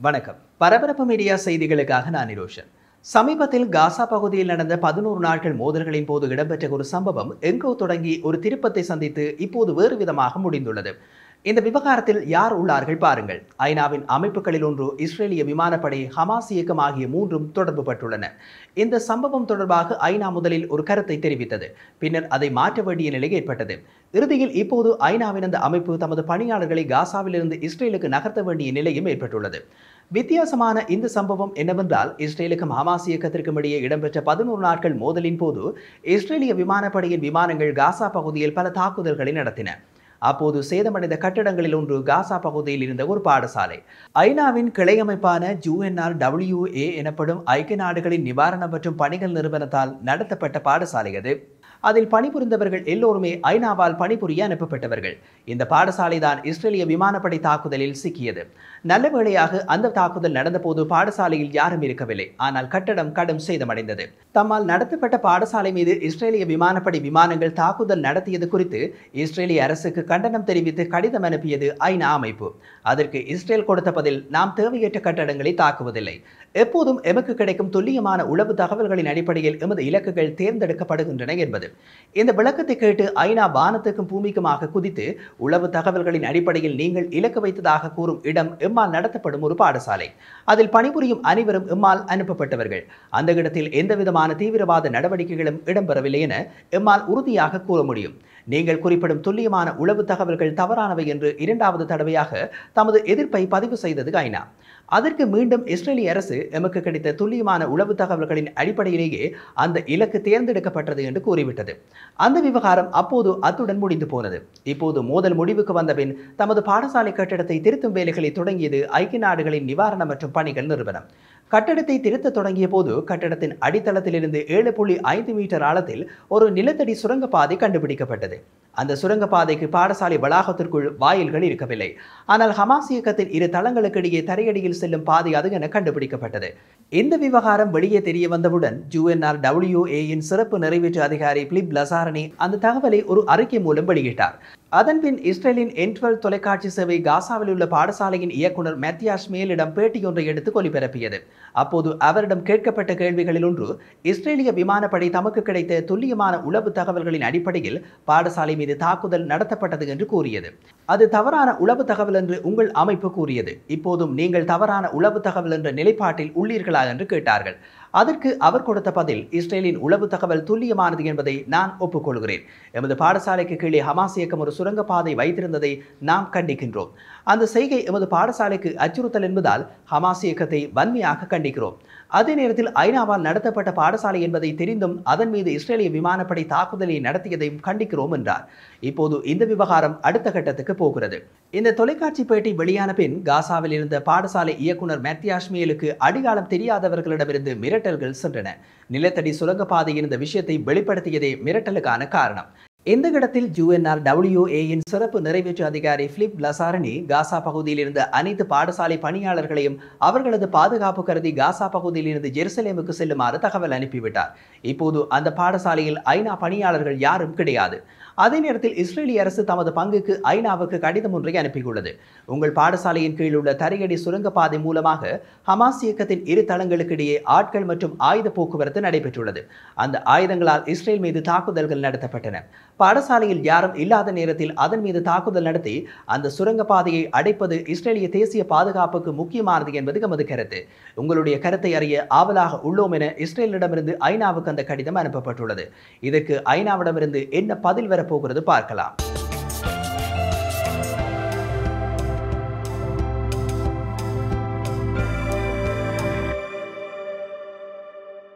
வணக்கம். பரபரப்பு மீடியா செய்திகளுக்காக நான் நிரோஷன். சமீபத்தில் காசா பகுதியில் நடந்த 11 நாட்கள் மோதல்களின் போது இடம்பெற்ற ஒரு சம்பவம் எங்கோ தொடங்கி ஒரு திருப்பத்தை சந்தித்து இப்போது வேறு விதமாக முடிந்துள்ளது. இந்த விவகாரத்தில் யார் உள்ளார்கள் பாருங்கள். ஐநாவின் அமைப்புகளில் ஒன்று இஸ்ரேலிய விமானப்படை, ஹமாஸ் இயக்கம் ஆகிய மூன்றும் தொடர்பு பட்டுள்ளன. இந்த சம்பவம் தொடர்பாக ஐநா முதலில் ஒரு கருத்தை தெரிவித்தது. பின்னர் அதை மாற்ற வேண்டிய நிலை ஏற்பட்டது. இறுதியில் இப்போது ஐநாவின் அந்த அமைப்பு தமது பணியாளர்களை காசாவிலிருந்து இஸ்ரேலுக்கு நகர்த்த வேண்டிய நிலையும் ஏற்பட்டுள்ளது. வித்தியாசமான இந்த சம்பவம் என்னவென்றால், இஸ்ரேலுக்கும் ஹமாஸ் இயக்கத்திற்கும் இடையே இடம்பெற்ற 11 நாட்கள் மோதலின் போது இஸ்ரேலிய விமானப்படையின் விமானங்கள் காசா பகுதியில் பல தாக்குதல்களை நடத்தின. அப்போது சேதமடைந்த கட்டடங்களில் ஒன்று காசா பகுதியில் இருந்த ஒரு பாடசாலை. ஐநாவின் கிளை அமைப்பான UNRWA எனப்படும் ஐக்கிய நாடுகளின் நிவாரணம் மற்றும் பணிகள் நிறுவனத்தால் நடத்தப்பட்ட பாடசாலை அது. அதில் பணிபுரிந்தவர்கள் எல்லோருமே ஐநாவால் பணிபுரிய அனுப்பப்பட்டவர்கள். இந்த பாடசாலை தான் இஸ்ரேலிய விமானப்படை தாக்குதலில் சிக்கியது. நல்ல வேளையாக அந்த தாக்குதல் நடந்தபோது பாடசாலையில் யாரும் இருக்கவில்லை. ஆனால் கட்டடம் கடும் சேதமடைந்தது. தம்மால் நடத்தப்பட்ட பாடசாலை மீது இஸ்ரேலிய விமானப்படை விமானங்கள் தாக்குதல் நடத்தியது குறித்து இஸ்ரேலிய அரசுக்கு கண்டனம் தெரிவித்து கடிதம் அனுப்பியது ஐநா அமைப்பு. அதற்கு இஸ்ரேல் கொடுத்த பதில், நாம் தேவையற்ற கட்டடங்களை தாக்குவதில்லை. எப்போதும் எமக்கு கிடைக்கும் துல்லியமான உளவு தகவல்களின் அடிப்படையில் எமது இலக்குகள் தேர்ந்தெடுக்கப்படுகின்றன என்பது. இந்த விளக்கத்தை கேட்டு ஐநா வானத்துக்கும் பூமிக்குமாக குதித்து உளவு தகவல்களின் அடிப்படையில் நீங்கள் இலக்கு வைத்ததாக கூறும் இடம் எம்மால் நடத்தப்படும் ஒரு பாடசாலை. அதில் பணிபுரியும் அனைவரும் எம்மால் அனுப்பப்பட்டவர்கள். அந்த இடத்தில் எந்தவிதமான தீவிரவாத நடவடிக்கைகளும் இடம்பெறவில்லை என எம்மால் உறுதியாக கூற முடியும். நீங்கள் குறிப்பிடும் துல்லியமான உளவு தகவல்கள் தவறானவை என்று இரண்டாவது தடவையாக தமது எதிர்ப்பை பதிவு செய்தது ஐநா. அதற்கு மீண்டும் இஸ்ரேலிய அரசு எமக்கு கிடைத்த துல்லியமான உளவு தகவல்களின் அடிப்படையிலேயே அந்த இலக்கு தேர்ந்தெடுக்கப்பட்டது என்று கூறிவிட்டது. அந்த விவகாரம் அப்போது அத்துடன் முடிந்து போனது. இப்போது மோதல் முடிவுக்கு வந்தபின் தமது பாடசாலை கட்டடத்தை திருத்தும் வேலைகளை தொடங்கியது ஐக்கிய நாடுகளின் நிவாரணம் மற்றும் பணிகள் நிறுவனம். கட்டடத்தை திருத்த தொடங்கிய போது கட்டடத்தின் அடித்தளத்திலிருந்து 7.5 மீட்டர் ஆழத்தில் ஒரு நிலத்தடி சுரங்கப்பாதை கண்டுபிடிக்கப்பட்டது. அந்த சுரங்கப்பாதைக்கு பாடசாலை வளாகத்திற்குள் வாயில்கள் இருக்கவில்லை. ஆனால் ஹமாஸ் இயக்கத்தின் இரு தளங்களுக்கு இடையே தரையடியில் செல்லும் பாதை அது என கண்டுபிடிக்கப்பட்டது. இந்த விவகாரம் வெளியே தெரிய வந்தவுடன் UNRWA-இன் சிறப்பு நிறைவேற்று அதிகாரி பிலிப் லசாரணி அந்த தகவலை ஒரு அறிக்கை மூலம் வெளியிட்டார். அதன்பின் இஸ்ரேலின் N12 தொலைக்காட்சி சேவை காசாவில் உள்ள பாடசாலையின் இயக்குனர் மேத்தியாஸ் மேலிடம் பேட்டியொன்றை எடுத்து ஒலிபரப்பியது. அப்போது அவரிடம் கேட்கப்பட்ட கேள்விகளில் ஒன்று, இஸ்ரேலிய விமானப்படை தமக்கு கிடைத்த துல்லியமான உளவு தகவல்களின் அடிப்படையில் பாடசாலை மீது தாக்குதல் நடத்தப்பட்டது என்று கூறியது. அது தவறான உளவு தகவல் என்று உங்கள் அமைப்பு கூறியது. இப்போதும் நீங்கள் தவறான உளவு தகவல் என்ற நிலைப்பாட்டில் உள்ளீர்களா என்று கேட்டார்கள். அதற்கு அவர் கொடுத்த பதில், இஸ்ரேலின் உளவு தகவல் துல்லியமானது என்பதை நான் ஒப்புக்கொள்கிறேன். எமது பாடசாலைக்கு கீழே ஹமாஸ் இயக்கம் ஒரு சுரங்கப்பாதை வைத்திருந்ததை நாம் கண்டிக்கின்றோம். அந்த செய்கை எமது பாடசாலைக்கு அச்சுறுத்தல் என்பதால் ஹமாஸ் இயக்கத்தை வன்மையாக கண்டிக்கிறோம். அதே நேரத்தில் ஐநாவால் நடத்தப்பட்ட பாடசாலை என்பதை தெரிந்தும் அதன் மீது இஸ்ரேலிய விமானப்படை தாக்குதலை நடத்தியதையும் கண்டிக்கிறோம் என்றார். இப்போது இந்த விவகாரம் அடுத்த கட்டத்துக்கு போகிறது. இந்த தொலைக்காட்சி பேட்டி வெளியான பின் காசாவில் இருந்த பாடசாலை இயக்குனர் மேத்தியாஸ்மியலுக்கு அடிகாலம் தெரியாதவர்களிடமிருந்து மிரட்டல்கள் சென்றன. நிலத்தடி சுரங்கப்பாதை இருந்த விஷயத்தை வெளிப்படுத்தியதே மிரட்டலுக்கான காரணம். இந்த இடத்தில் UNRWA-இன் சிறப்பு நிறைவேற்று அதிகாரி பிலிப் லசாரணி காசா பகுதியில் இருந்த அனைத்து பாடசாலை பணியாளர்களையும் அவர்களது பாதுகாப்பு கருதி காசா பகுதியில் இருந்து ஜெருசலேமுக்கு செல்லுமாறு தகவல் அனுப்பிவிட்டார். இப்போது அந்த பாடசாலையில் ஐநா பணியாளர்கள் யாரும் கிடையாது. அதே நேரத்தில் இஸ்ரேலிய அரசு தமது பங்குக்கு ஐநாவுக்கு கடிதம் ஒன்றை அனுப்பியுள்ளது. உங்கள் பாடசாலையின் கீழ் உள்ள தரையடி சுரங்கப்பாதை மூலமாக ஹமாஸ் இயக்கத்தின் இரு தளங்களுக்கு இடையே ஆட்கள் மற்றும் ஆயுத போக்குவரத்து நடைபெற்றுள்ளது. அந்த ஆயுதங்களால் இஸ்ரேல் மீது தாக்குதல்கள் நடத்தப்பட்டன. பாடசாலையில் யாரும் இல்லாத நேரத்தில் அதன் மீது தாக்குதல் நடத்தி அந்த சுரங்கப்பாதையை அடைப்பது இஸ்ரேலிய தேசிய பாதுகாப்புக்கு முக்கியமானது என்பது எமது கருத்து. உங்களுடைய கருத்தை அறிய ஆவலாக உள்ளோம் என இஸ்ரேலிடமிருந்து ஐநாவுக்கு அந்த கடிதம் அனுப்பப்பட்டுள்ளது. இதற்கு ஐநாவிடமிருந்து என்ன பதில் வரப்போகிறது பார்க்கலாம்.